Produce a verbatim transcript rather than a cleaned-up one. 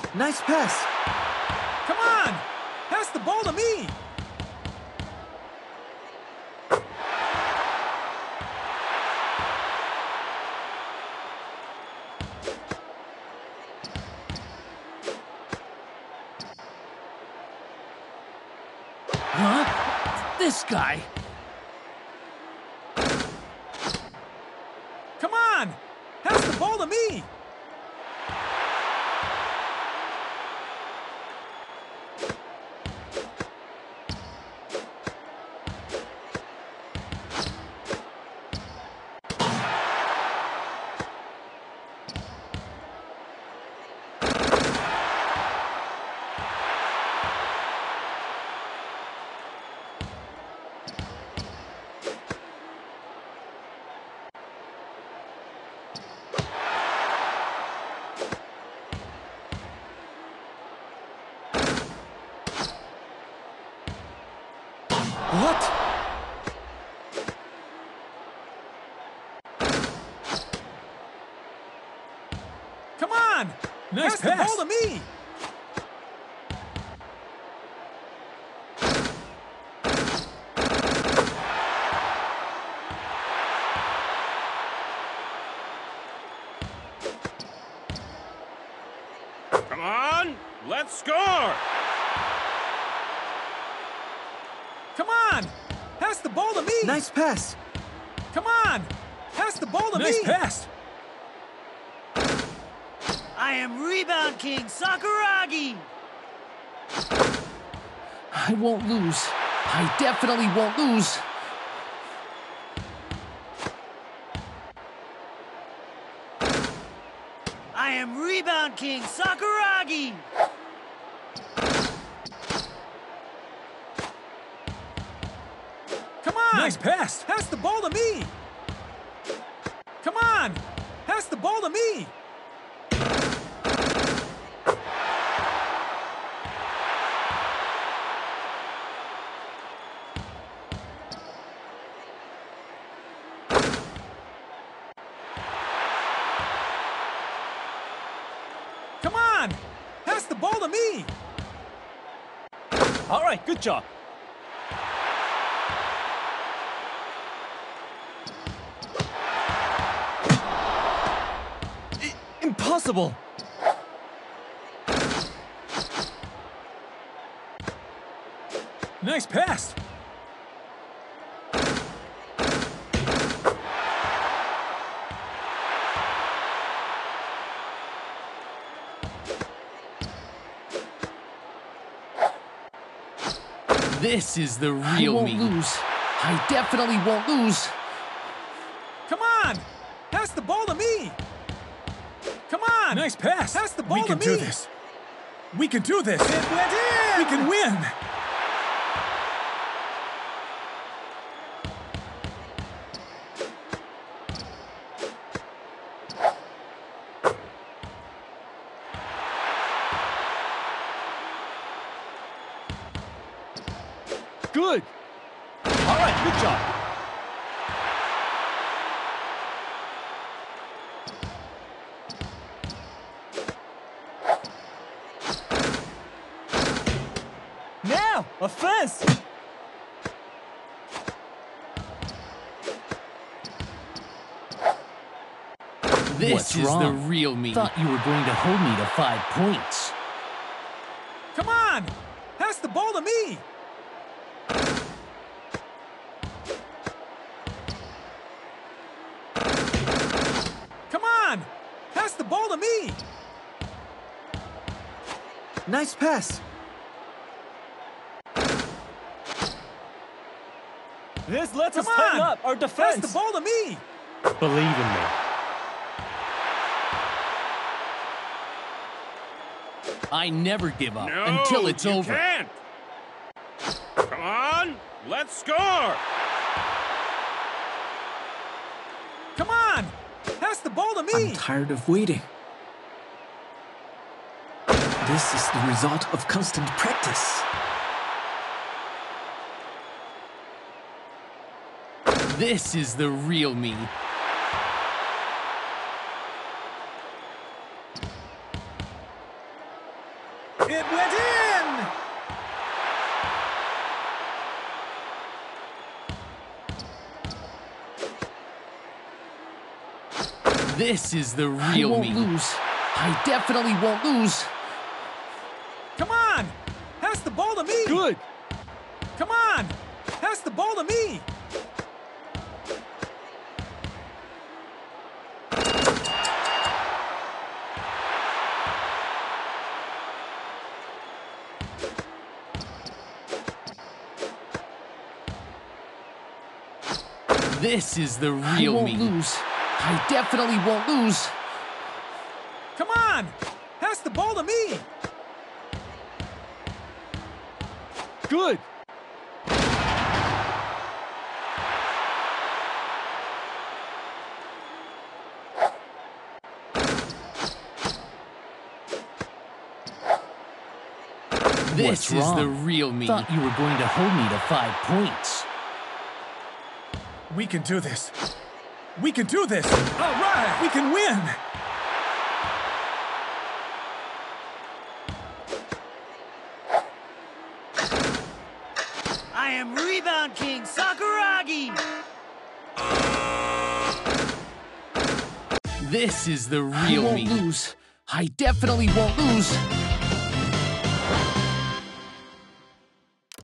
Nice pass. Come on! Pass the ball to me! Huh? This guy. Come on! Pass the ball to me! What? Come on! Nice pass, pass. the ball to me! Come on, let's score! Come on! Pass the ball to me! Nice pass. Come on! Pass the ball to Nice me! pass. I am Rebound King Sakuragi! I won't lose. I definitely won't lose. I am Rebound King Sakuragi! Come on! Nice pass. Pass the ball to me! Come on! Pass the ball to me! Come on! Pass the ball to me! All right, good job. Impossible. Nice pass. This is the real I won't me. lose. I definitely won't lose. Come on! Pass the ball to me! Come on! Nice pass. Pass the ball we to can me! do this. We can do this. It went in! We can win. Good. All right, good job. Now, offense. This What's is wrong? the real me. Thought you were going to hold me to five points. Come on! Pass the ball to me! Come on! Pass the ball to me! Nice pass. This lets Come us tighten on! up our Pass defense. the ball to me! Believe in me. I never give up No, until it's you over. can't. Come on, let's score. Come on! Pass the ball to me! I'm tired of waiting. This is the result of constant practice. This is the real me. It went in! This is the I real won't me. lose. I definitely won't lose. Come on! Pass the ball to me! Good. Come on! Pass the ball to me! This is the I real won't me. lose. I definitely won't lose. Come on! Pass the ball to me! Good. This What's is wrong? the real me. Thought you were going to hold me to five points. We can do this. We can do this! All right! We can win! I am Rebound King Sakuragi! This is the I real won't me. lose. I definitely won't lose.